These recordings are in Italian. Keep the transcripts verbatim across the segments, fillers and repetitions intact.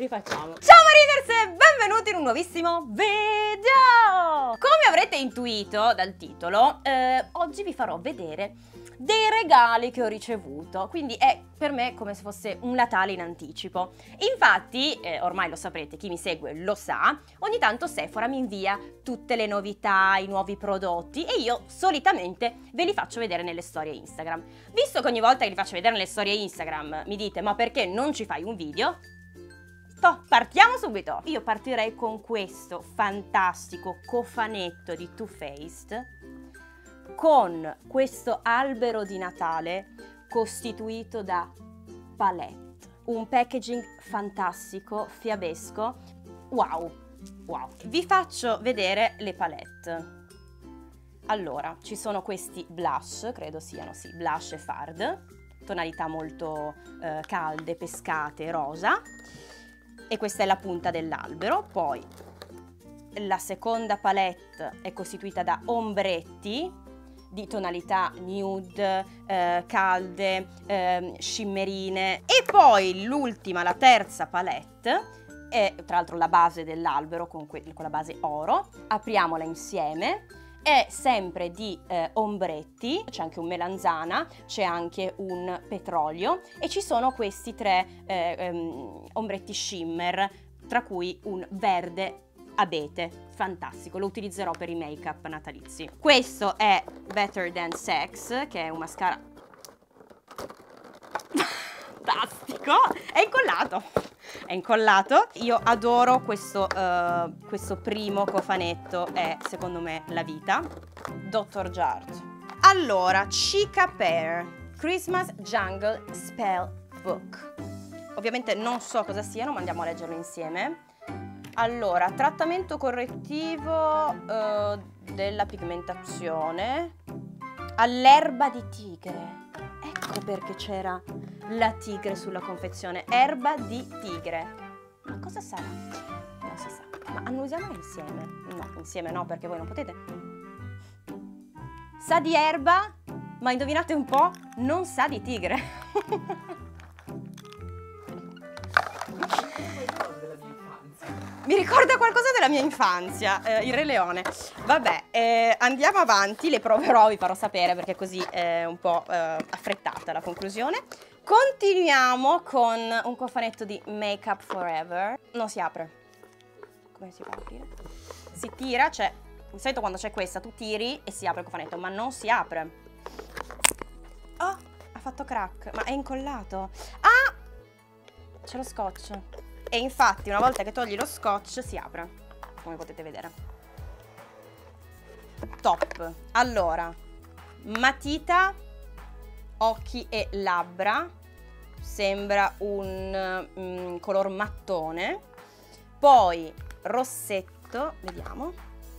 Rifacciamo. Ciao Mariners e benvenuti in un nuovissimo video! Come avrete intuito dal titolo, eh, oggi vi farò vedere dei regali che ho ricevuto, quindi è per me come se fosse un Natale in anticipo. Infatti, eh, ormai lo saprete, chi mi segue lo sa, ogni tanto Sephora mi invia tutte le novità, i nuovi prodotti e io solitamente ve li faccio vedere nelle storie Instagram. Visto che ogni volta che li faccio vedere nelle storie Instagram mi dite ma perché non ci fai un video? Toh, partiamo subito! Io partirei con questo fantastico cofanetto di Too Faced con questo albero di Natale costituito da palette. Un packaging fantastico, fiabesco. Wow, wow. Vi faccio vedere le palette. Allora, ci sono questi blush, credo siano, sì, blush e fard, tonalità molto eh, calde, pescate, rosa. E questa è la punta dell'albero. Poi la seconda palette è costituita da ombretti di tonalità nude, eh, calde, eh, shimmerine. E poi l'ultima, la terza palette, è tra l'altro la base dell'albero con, con la base oro. Apriamola insieme. È sempre di eh, ombretti, c'è anche un melanzana, c'è anche un petrolio e ci sono questi tre eh, um, ombretti shimmer, tra cui un verde abete, fantastico, lo utilizzerò per i make-up natalizi. Questo è Better Than Sex, che è un mascara fantastico, è incollato, è incollato. Io adoro questo, uh, questo primo cofanetto, è secondo me la vita, doctor Jart. Allora, Chica Pear Christmas Jungle Spell Book. Ovviamente non so cosa siano, ma andiamo a leggerlo insieme. Allora, trattamento correttivo uh, della pigmentazione all'erba di tigre. Ecco perché c'era la tigre sulla confezione, erba di tigre. Ma cosa sarà? Non si sa. Ma annusiamolo insieme? No, insieme no, perché voi non potete. Sa di erba, ma indovinate un po', non sa di tigre. Mi ricorda qualcosa della mia infanzia, eh, il Re Leone. Vabbè, eh, andiamo avanti, le proverò, vi farò sapere perché così è un po' eh, affrettata la conclusione. Continuiamo con un cofanetto di Make Up For-Ever. Non si apre. Come si fa a aprire? Si tira, cioè, di solito quando c'è questa tu tiri e si apre il cofanetto, ma non si apre. Oh, ha fatto crack, ma è incollato. Ah, c'è lo scotch. E infatti una volta che togli lo scotch si apre, come potete vedere. Top. Allora, matita, occhi e labbra, sembra un mm, color mattone. Poi rossetto, vediamo,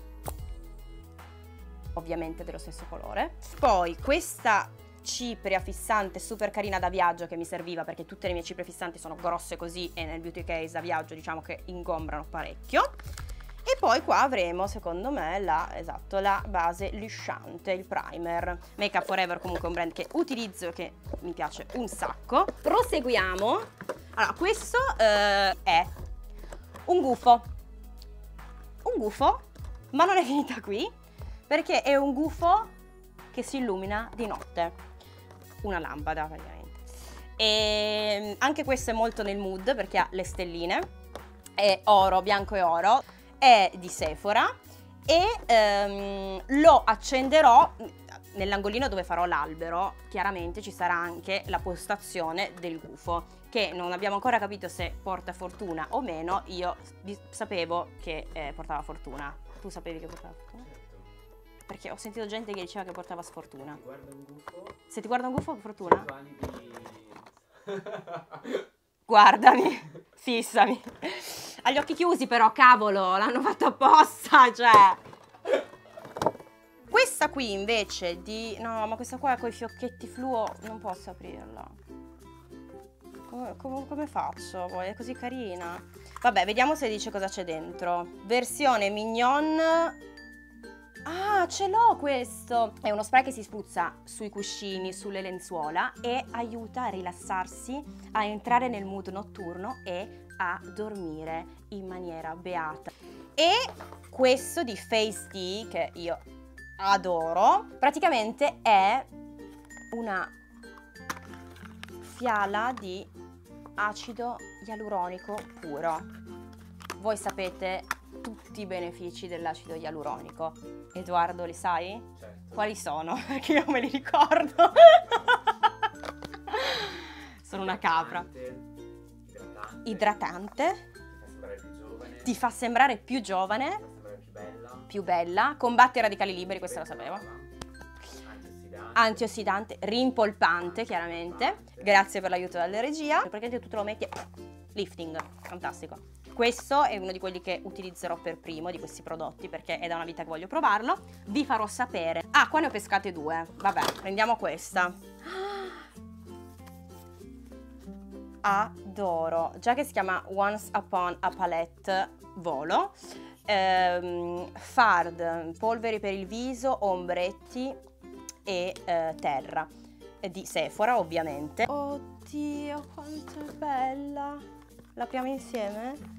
ovviamente dello stesso colore. Poi questa cipria fissante super carina da viaggio che mi serviva perché tutte le mie ciprie fissanti sono grosse così e nel beauty case da viaggio diciamo che ingombrano parecchio. E poi qua avremo secondo me la, esatto, la base lisciante, il primer. Make Up For Ever comunque è un brand che utilizzo e che mi piace un sacco. Proseguiamo. Allora, questo eh, è un gufo. Un gufo, ma non è finita qui perché è un gufo che si illumina di notte. Una lampada praticamente. E anche questo è molto nel mood perché ha le stelline, è oro, bianco e oro, è di Sephora e ehm, lo accenderò nell'angolino dove farò l'albero. Chiaramente ci sarà anche la postazione del gufo che non abbiamo ancora capito se porta fortuna o meno. Io sapevo che eh, portava fortuna. Tu sapevi che portava fortuna? Perché ho sentito gente che diceva che portava sfortuna. Se ti guarda un gufo, Se ti guarda un gufo, fortuna? Di... Guardami, fissami. Ha gli occhi chiusi però, cavolo, l'hanno fatto apposta, cioè. Questa qui invece di... No, ma questa qua con i fiocchetti fluo non posso aprirla. Come, come, come faccio? Poi è così carina. Vabbè, vediamo se dice cosa c'è dentro. Versione mignon... Ah, ce l'ho questo! È uno spray che si spruzza sui cuscini, sulle lenzuola e aiuta a rilassarsi, a entrare nel mood notturno e a dormire in maniera beata. E questo di Face D, che io adoro, praticamente è una fiala di acido ialuronico puro. Voi sapete tutti i benefici dell'acido ialuronico. Edoardo, li sai? Certo. Quali sono? Perché io me li ricordo. Sono una capra. Idratante. Idratante. Idratante. Ti fa sembrare più giovane. Ti fa sembrare più giovane. Ti fa sembrare più bella. Più bella. Combatte i radicali liberi, questo lo sapevo. Antiossidante. Antiossidante, rimpolpante chiaramente. Grazie per l'aiuto dalla regia. Praticamente tu te lo metti, lifting, fantastico. Questo è uno di quelli che utilizzerò per primo di questi prodotti perché è da una vita che voglio provarlo. Vi farò sapere. Ah, qua ne ho pescate due. Vabbè, prendiamo questa. Adoro. Già che si chiama Once Upon a Palette Volo. Ehm, Fard, polveri per il viso, ombretti e eh, terra. Di Sephora ovviamente. Oddio, quanto è bella. L'apriamo insieme?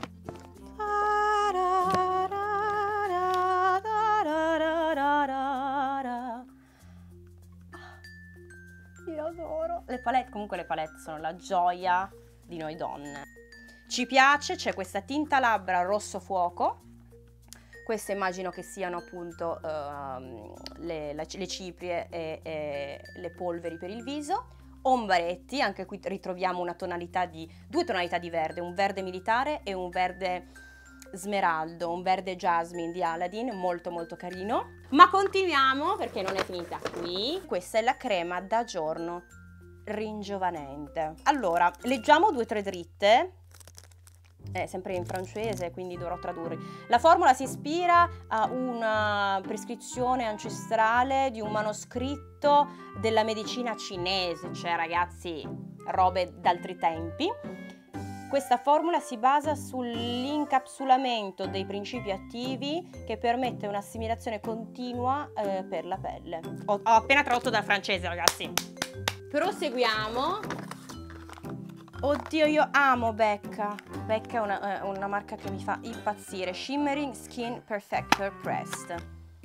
Io adoro. Le palette, comunque le palette sono la gioia di noi donne. Ci piace, c'è questa tinta labbra rosso fuoco. Queste immagino che siano appunto uh, le, la, le ciprie e, e le polveri per il viso. Ombretti, anche qui ritroviamo una tonalità di, due tonalità di verde, un verde militare e un verde smeraldo, un verde jasmine di Aladdin, molto molto carino. Ma continuiamo perché non è finita qui. Questa è la crema da giorno ringiovanente. Allora, leggiamo due o tre dritte. È sempre in francese, quindi dovrò tradurre. La formula si ispira a una prescrizione ancestrale di un manoscritto della medicina cinese, cioè ragazzi, robe d'altri tempi. Questa formula si basa sull'incapsulamento dei principi attivi che permette un'assimilazione continua eh, per la pelle. Ho, ho appena tradotto dal francese, ragazzi. Proseguiamo. Oddio, io amo Becca. Becca è una, una marca che mi fa impazzire. Shimmering Skin Perfector Pressed.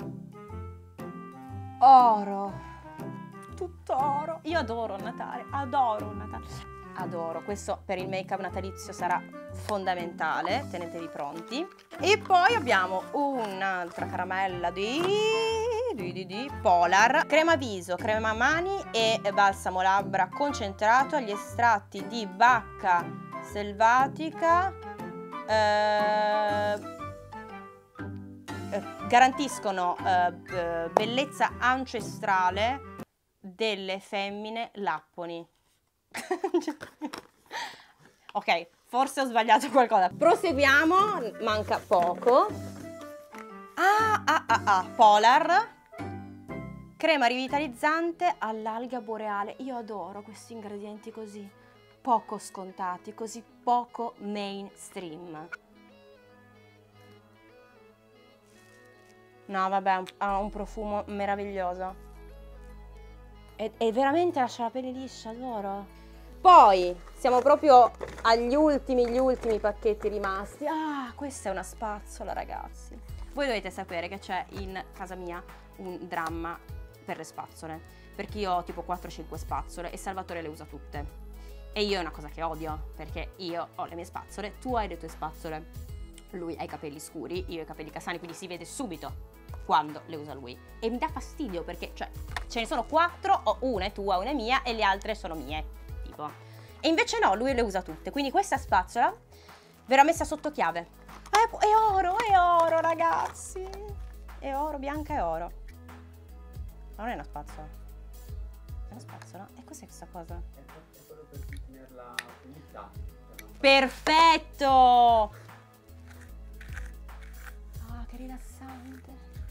Oro. Tutto oro. Io adoro il Natale. Adoro il Natale. Adoro. Questo per il make up natalizio sarà fondamentale. Tenetevi pronti. E poi abbiamo un'altra caramella di... Di, di, di Polar, crema viso, crema mani e balsamo labbra concentrato agli estratti di bacca selvatica, eh, garantiscono eh, bellezza ancestrale delle femmine lapponi. Ok, forse ho sbagliato qualcosa. Proseguiamo, manca poco. Ah, ah, ah, ah, Polar. Crema rivitalizzante all'alga boreale. Io adoro questi ingredienti così poco scontati, così poco mainstream. No, vabbè, ha un profumo meraviglioso. E, e veramente lascia la pelle liscia, adoro. Poi, siamo proprio agli ultimi, gli ultimi pacchetti rimasti. Ah, questa è una spazzola, ragazzi. Voi dovete sapere che c'è in casa mia un dramma per le spazzole, perché io ho tipo quattro cinque spazzole e Salvatore le usa tutte. E io è una cosa che odio, perché io ho le mie spazzole, tu hai le tue spazzole. Lui ha i capelli scuri, io ho i capelli castani, quindi si vede subito quando le usa lui. E mi dà fastidio perché, cioè, ce ne sono quattro, ho una è tua, una è mia e le altre sono mie, tipo. E invece no, lui le usa tutte, quindi questa spazzola verrà messa sotto chiave. È, è oro, è oro, ragazzi. È oro, bianca e oro. Non è una spazzola. È una spazzola? E cos'è questa cosa? È quello per tenerla unita. Perfetto! Ah, che rilassante.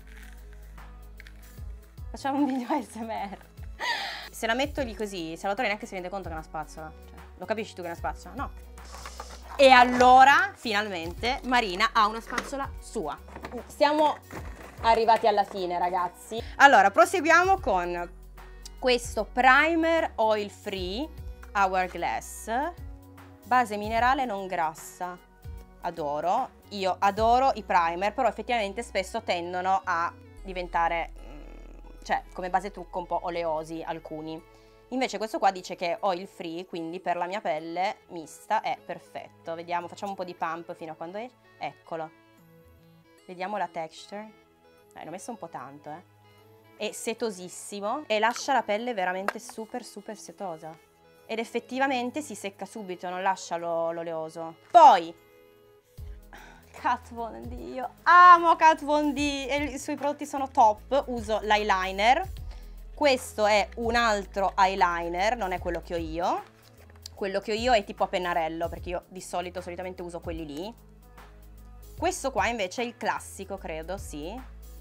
Facciamo un video A S M R. Se la metto lì così, Salvatore neanche si rende conto che è una spazzola. Cioè, lo capisci tu che è una spazzola? No. E allora, finalmente, Marina ha una spazzola sua. Siamo arrivati alla fine, ragazzi. Allora, proseguiamo con questo primer oil free Hourglass. Base minerale non grassa. Adoro. Io adoro i primer, però effettivamente spesso tendono a diventare, cioè come base trucco un po' oleosi alcuni. Invece questo qua dice che è oil free, quindi per la mia pelle mista è perfetto. Vediamo, facciamo un po' di pump fino a quando è. Eccolo. Vediamo la texture. Eh, l'ho messo un po' tanto, eh. È setosissimo e lascia la pelle veramente super super setosa. Ed effettivamente si secca subito, non lascia l'oleoso. Poi Kat Von D, io amo Kat Von D e i suoi prodotti sono top. Uso l'eyeliner. Questo è un altro eyeliner, non è quello che ho io. Quello che ho io è tipo a pennarello, perché io di solito solitamente uso quelli lì. Questo qua invece è il classico, credo, sì.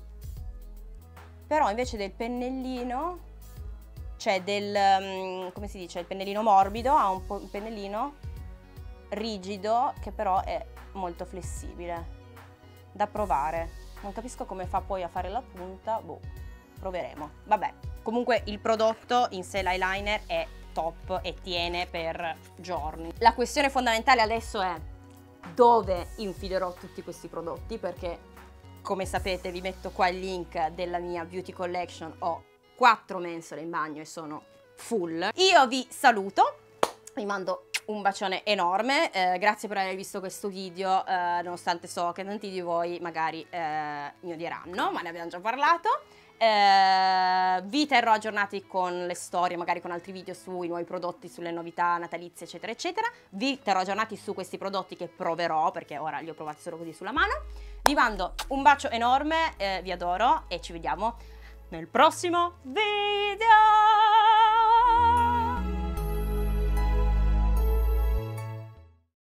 Però invece del pennellino, cioè del, um, come si dice, il pennellino morbido, ha un, po un pennellino rigido che però è molto flessibile. Da provare. Non capisco come fa poi a fare la punta, boh, proveremo. Vabbè. Comunque il prodotto in sé, l'eyeliner, è top e tiene per giorni. La questione fondamentale adesso è dove infilerò tutti questi prodotti, perché come sapete vi metto qua il link della mia beauty collection. Ho quattro mensole in bagno e sono full. Io vi saluto, vi mando un bacione enorme, eh, grazie per aver visto questo video, eh, nonostante so che tanti di voi magari eh, mi odieranno, ma ne abbiamo già parlato. Eh, vi terrò aggiornati con le storie, magari con altri video sui nuovi prodotti, sulle novità natalizie eccetera eccetera. Vi terrò aggiornati su questi prodotti che proverò, perché ora li ho provati solo così sulla mano. Vi mando un bacio enorme, eh, vi adoro e ci vediamo nel prossimo video.